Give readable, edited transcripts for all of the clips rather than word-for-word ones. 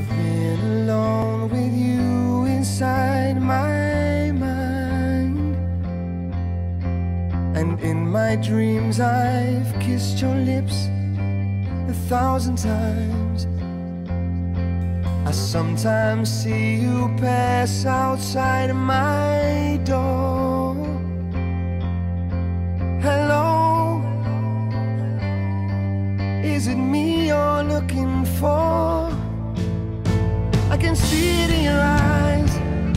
I've been alone with you inside my mind, and in my dreams I've kissed your lips 1,000 times. I sometimes see you pass outside my door. Hello, is it me you're looking for? I can see it in your eyes,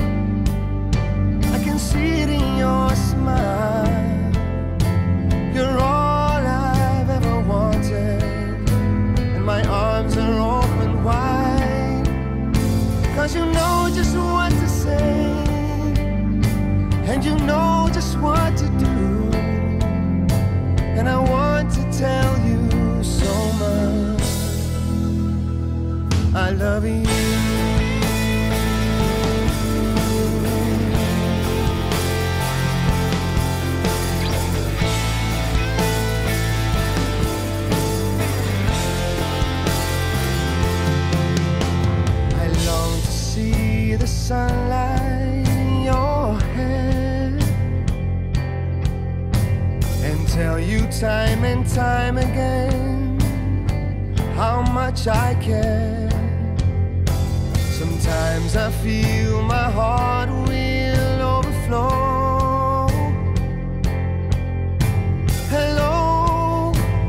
I can see it in your smile. You're all I've ever wanted, and my arms are open wide, 'cause you know just what to say, and you know just what to do. And I want to tell you so much, I love you. I long to see the sunlight in your hair, and tell you time and time again how much I care. Sometimes I feel my heart will overflow. Hello,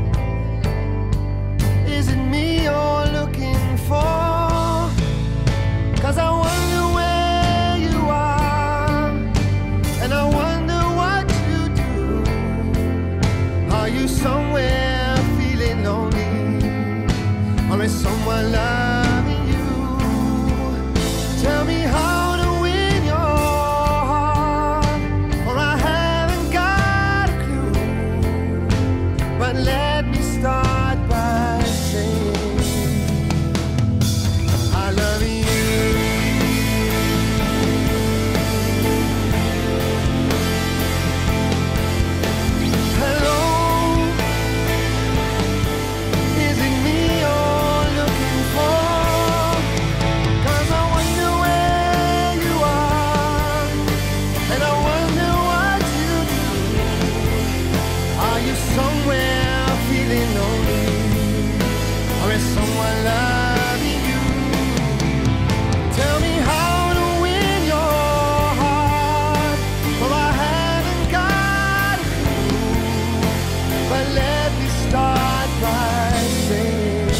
is it me you're looking for? 'Cause I wonder where you are, and I wonder what you do. Are you somewhere feeling lonely, or is someone loving you? Tell me how to win your heart, for I haven't got a clue. But let me start by saying I love you. Hello, is it me you're looking for? 'Cause I wonder where you are, and I wonder what you do. Are you somewhere feeling lonely, or is someone loving you? Tell me how to win your heart, for I haven't got a clue. But let me start by saying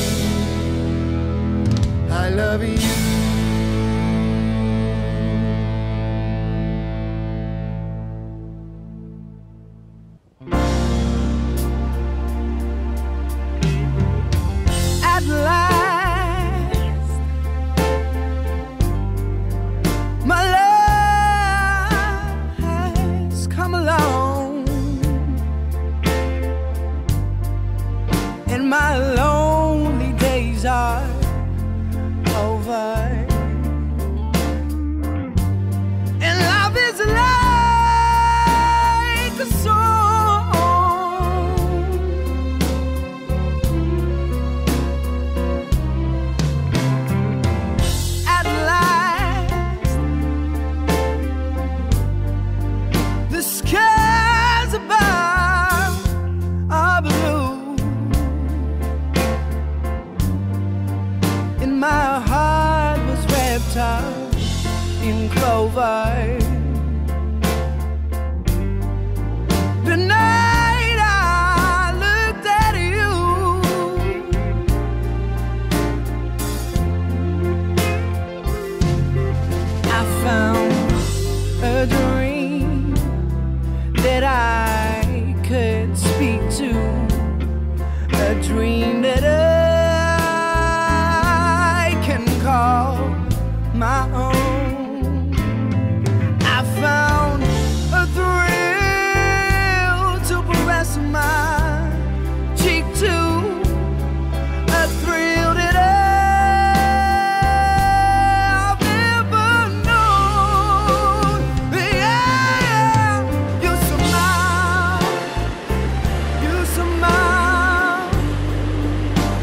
I love you. At last, my love has come along, and my lonely days are over, and love is like a song. At last, the skies above are blue, and my heart was wrapped up in clover. The night I looked at you, I found a dream that I could speak to, a dream that I can call my own. I found a thrill to caress my cheek to, a thrill that I've never known. Yeah, you smile,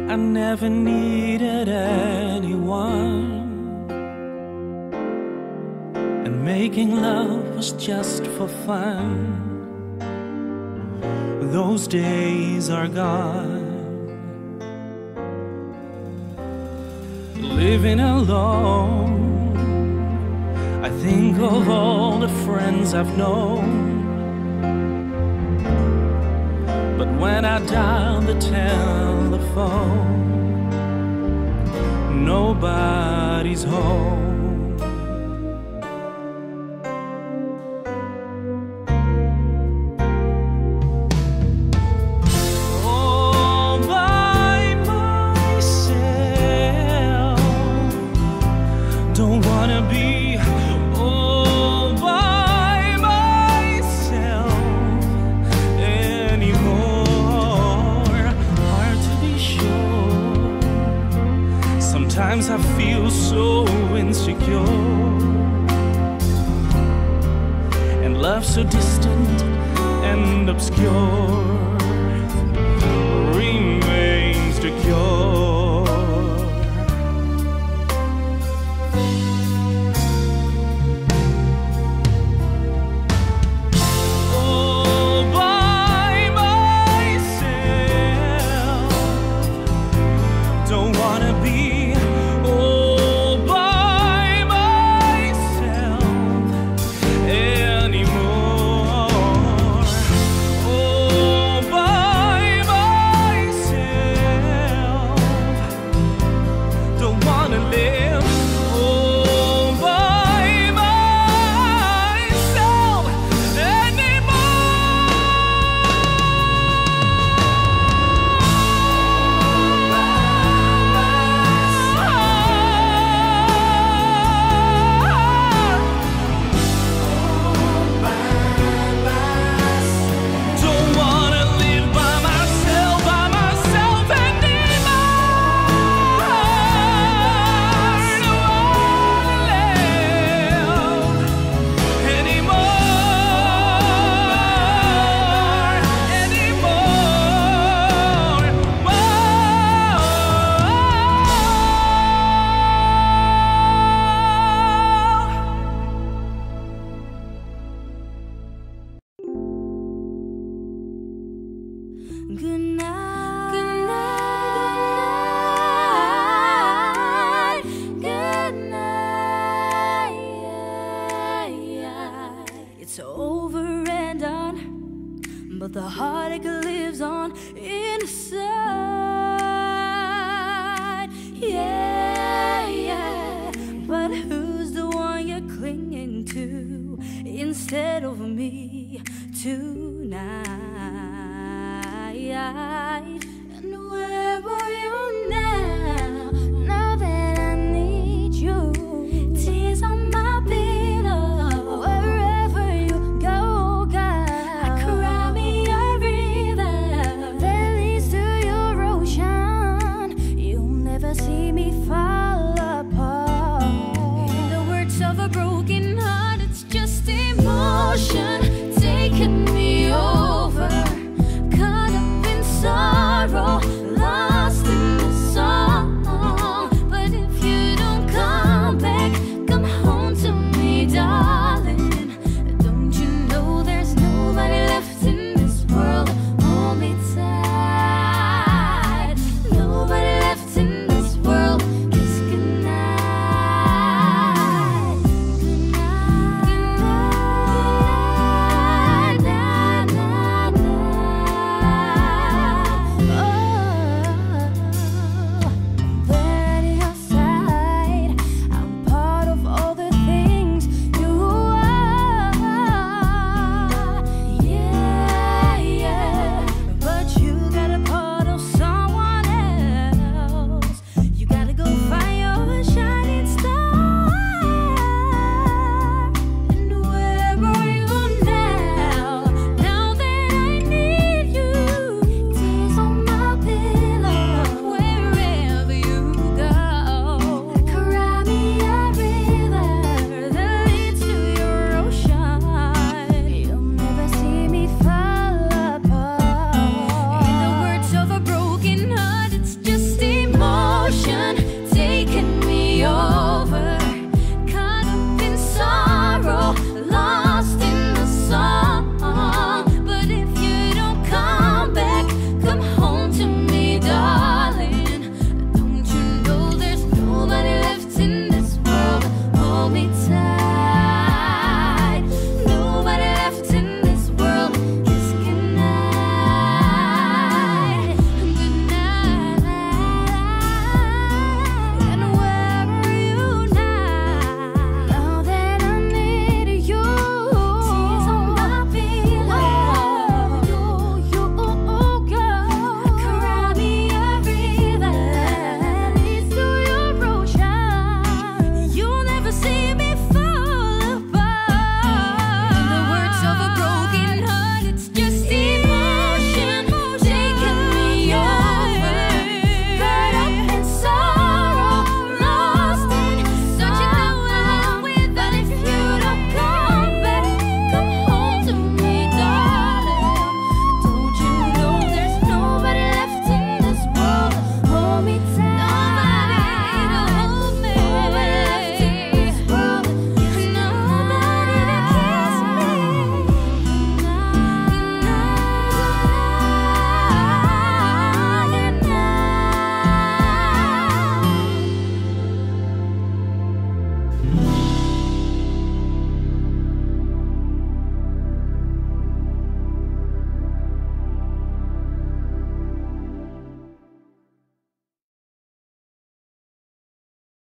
I never needed anyone, and making love was just for fun. Those days are gone. Living alone, I think of all the friends I've known. But when I dial the telephone, nobody's home. All by myself, don't wanna be all by myself anymore. Hard to be sure. Sometimes I feel so insecure, and love so distant and obscure remains the cure.